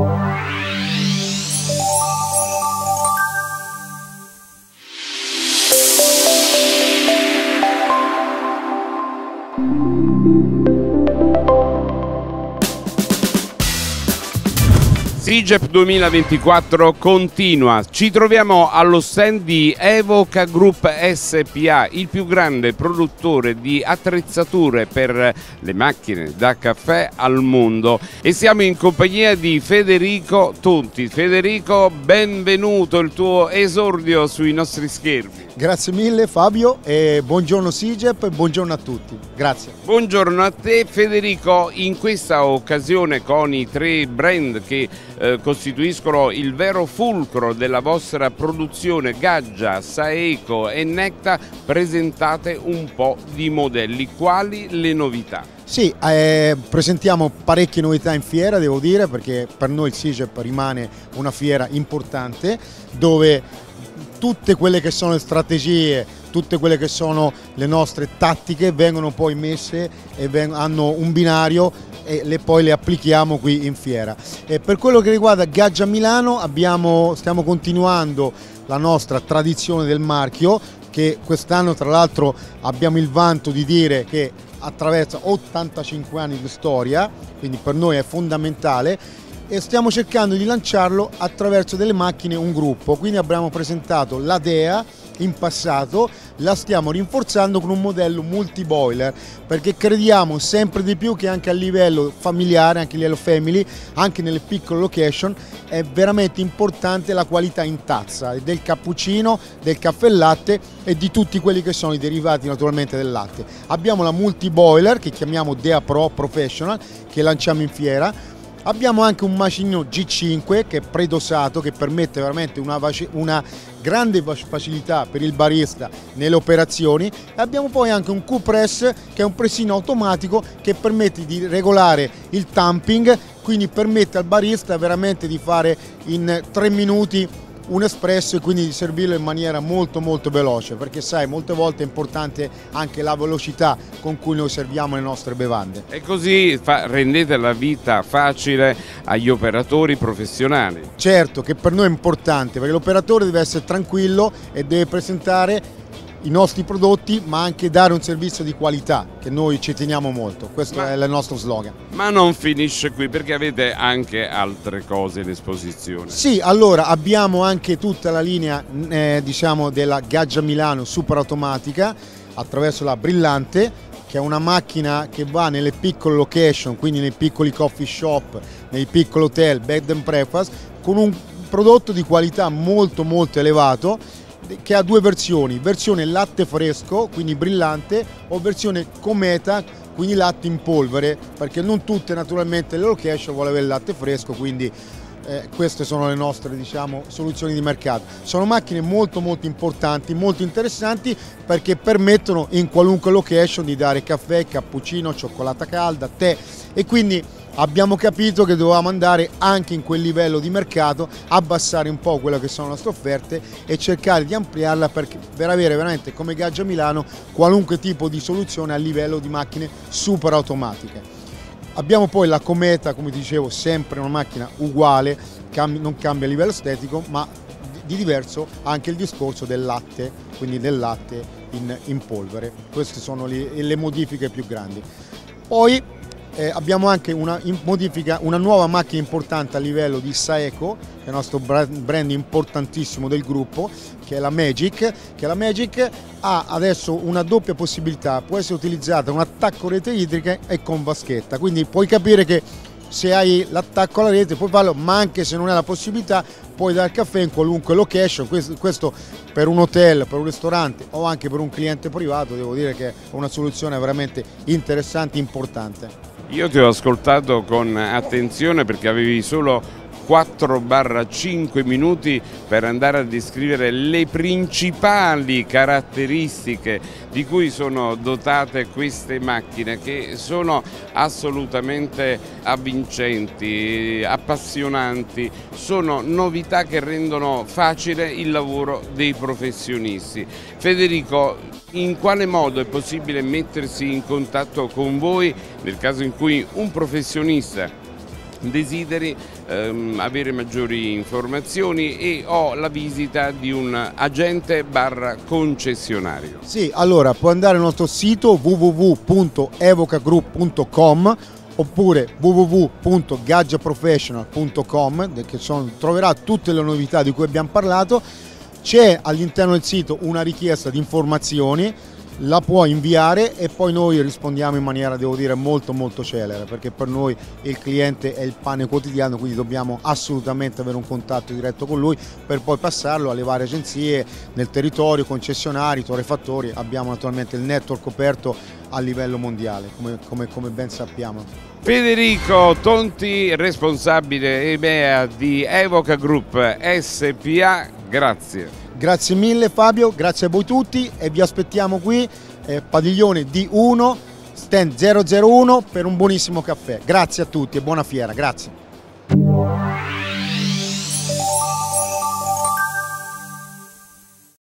SIGEP 2024 continua, ci troviamo allo stand di Evoca Group SPA, il più grande produttore di attrezzature per le macchine da caffè al mondo, e siamo in compagnia di Federico Tonti. Federico, benvenuto, il tuo esordio sui nostri schermi. Grazie mille Fabio e buongiorno SIGEP e buongiorno a tutti, grazie. Buongiorno a te Federico, in questa occasione con i tre brand che costituiscono il vero fulcro della vostra produzione, Gaggia, Saeco e Necta, presentate un po' di modelli. Quali le novità? Sì, presentiamo parecchie novità in fiera, devo dire, perché per noi il SIGEP rimane una fiera importante dove tutte quelle che sono le strategie, tutte quelle che sono le nostre tattiche vengono poi messe e hanno un binario e poi le applichiamo qui in fiera. E per quello che riguarda Gaggia Milano stiamo continuando la nostra tradizione del marchio, che quest'anno tra l'altro abbiamo il vanto di dire che attraversa 85 anni di storia, quindi per noi è fondamentale, e stiamo cercando di lanciarlo attraverso delle macchine, un gruppo. Quindi abbiamo presentato la Dea in passato, la stiamo rinforzando con un modello multi-boiler, perché crediamo sempre di più che anche a livello familiare, anche a livello family, anche nelle piccole location, è veramente importante la qualità in tazza del cappuccino, del caffè latte e di tutti quelli che sono i derivati naturalmente del latte. Abbiamo la multi-boiler che chiamiamo Dea Pro Professional, che lanciamo in fiera. Abbiamo anche un macinino G5 che è predosato, che permette veramente una grande facilità per il barista nelle operazioni, e abbiamo poi anche un Q-Press che è un pressino automatico che permette di regolare il tamping, quindi permette al barista veramente di fare in 3 minuti un espresso e quindi di servirlo in maniera molto veloce, perché sai, molte volte è importante anche la velocità con cui noi serviamo le nostre bevande. E così rendete la vita facile agli operatori professionali. Certo, che per noi è importante, perché l'operatore deve essere tranquillo e deve presentare i nostri prodotti, ma anche dare un servizio di qualità, che noi ci teniamo molto. Questo è il nostro slogan. Ma non finisce qui, perché avete anche altre cose in esposizione. Sì, allora abbiamo anche tutta la linea diciamo della Gaggia Milano super automatica attraverso la Brillante, che è una macchina che va nelle piccole location, quindi nei piccoli coffee shop, nei piccoli hotel, bed and breakfast, con un prodotto di qualità molto elevato, che ha due versioni: versione latte fresco, quindi brillante, o versione cometa, quindi latte in polvere, perché non tutte naturalmente le location vuole avere il latte fresco, quindi queste sono le nostre, diciamo, soluzioni di mercato. Sono macchine molto importanti, molto interessanti, perché permettono in qualunque location di dare caffè, cappuccino, cioccolata calda, tè, e quindi abbiamo capito che dovevamo andare anche in quel livello di mercato, abbassare un po' quelle che sono le nostre offerte e cercare di ampliarla per avere veramente come Gaggia Milano qualunque tipo di soluzione a livello di macchine super automatiche. Abbiamo poi la Cometa, come dicevo, sempre una macchina uguale, non cambia a livello estetico, ma di diverso anche il discorso del latte, quindi del latte in polvere. Queste sono le modifiche più grandi. Poi abbiamo anche una nuova macchina importante a livello di Saeco, che è il nostro brand importantissimo del gruppo, che è la Magic, ha adesso una doppia possibilità: può essere utilizzata un attacco rete idrica e con vaschetta, quindi puoi capire che se hai l'attacco alla rete puoi farlo, ma anche se non hai la possibilità puoi dare caffè in qualunque location. Questo per un hotel, per un ristorante o anche per un cliente privato, devo dire che è una soluzione veramente interessante e importante. Io ti ho ascoltato con attenzione perché avevi solo 4-5 minuti per andare a descrivere le principali caratteristiche di cui sono dotate queste macchine, che sono assolutamente avvincenti, appassionanti, sono novità che rendono facile il lavoro dei professionisti. Federico, in quale modo è possibile mettersi in contatto con voi nel caso in cui un professionista desideri avere maggiori informazioni e ho la visita di un agente / concessionario. Sì, allora puoi andare al nostro sito www.evocagroup.com oppure www.gaggiaprofessional.com, che troverà tutte le novità di cui abbiamo parlato. C'è all'interno del sito una richiesta di informazioni, la puoi inviare e poi noi rispondiamo in maniera, devo dire, molto celere, perché per noi il cliente è il pane quotidiano, quindi dobbiamo assolutamente avere un contatto diretto con lui per poi passarlo alle varie agenzie nel territorio, concessionari, torrefattori. Abbiamo naturalmente il network coperto a livello mondiale, come ben sappiamo. Federico Tonti, responsabile EMEA di Evoca Group SPA, grazie. Grazie mille Fabio, grazie a voi tutti e vi aspettiamo qui, padiglione D1, stand 001 per un buonissimo caffè. Grazie a tutti e buona fiera, grazie.